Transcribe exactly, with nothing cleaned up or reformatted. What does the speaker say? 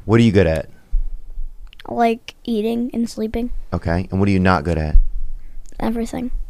What are you good at? Like eating and sleeping. Okay. And what are you not good at? Everything.